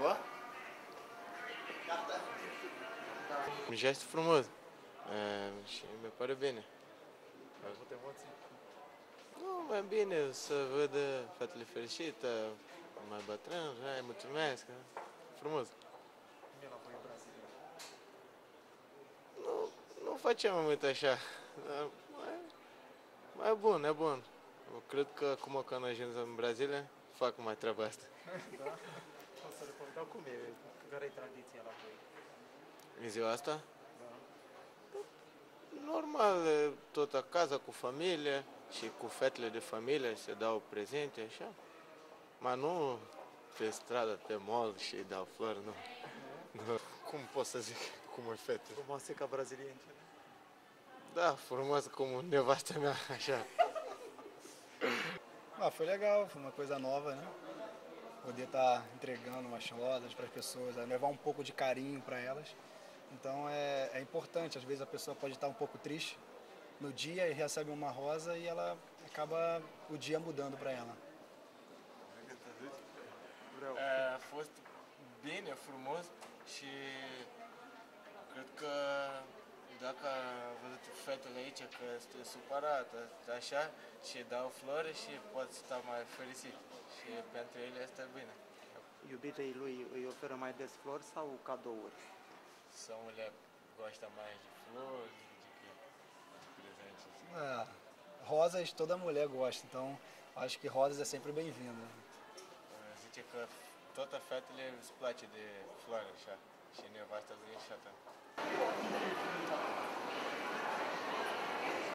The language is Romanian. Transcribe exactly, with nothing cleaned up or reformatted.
avó? Un gest frumos e, și mi pare bine. Ai avut emoții? Nu, mai bine să văd fetele fericită, mai bătrân, hai, mulțumesc, frumos. Cum e la voi în Brazilia? Nu, nu facem mult așa, dar mai, mai bun, e bun. Eu cred că acum când ajung în Brazilia, fac mai treaba asta. Da? O să recomandau cum e, care e tradiția la voi? În ziua asta? Da. Normal, tot acasă, cu familie și cu fetele de familie se dau prezente, așa. Mar nu pe stradă, pe mall și dau flori, nu. nu. Cum pot să zic, cum e fete? Frumoase ca braziliențele? Da, frumos como nevastă mea, așa. Ah, foi legal, foi uma coisa nova, né? Poder estar entregando umas rosas para as pessoas, né? Levar um pouco de carinho para elas. Então é, é importante, às vezes a pessoa pode estar um pouco triste no dia e recebe uma rosa e ela acaba o dia mudando para ela. A fost bine, frumos și cred că dacă a văzut fetele aici că este supărată, așa, și dau flori și pot sta mai fericit. Și pentru ele este bine. Iubitei lui îi oferă mai des flori sau cadouri? São mulher gosta mais de flores, de que de presentes. É, rosas toda mulher gosta, então acho que rosas é sempre bem-vinda. Zice că toată fetele îți place de floare, așa, și nevasta lui așa.